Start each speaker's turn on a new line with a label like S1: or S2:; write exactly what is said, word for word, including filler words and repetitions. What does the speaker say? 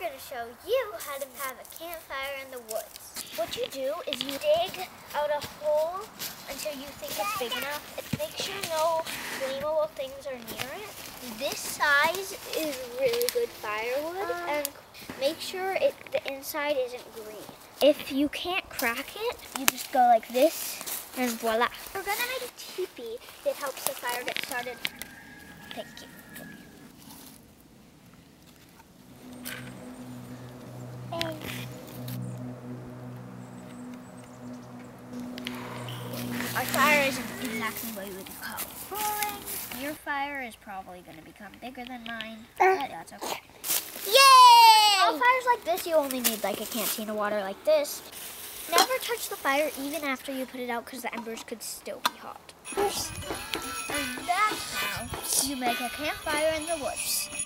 S1: going to show you how to have a campfire in the woods. What you do is you dig out a hole until you think it's big enough. Make sure no flammable things are near it. This size is really good firewood, um, and make sure it the inside isn't green. If you can't crack it, you just go like this, and voila. We're going to make a teepee that helps the fire get started. Thank you. Our fire isn't exactly what you would call roaring. Your fire is probably going to become bigger than mine, but that's okay. Yay! All fires like this, you only need like a canteen of water like this. Never touch the fire even after you put it out because the embers could still be hot. And that's how you make a campfire in the woods.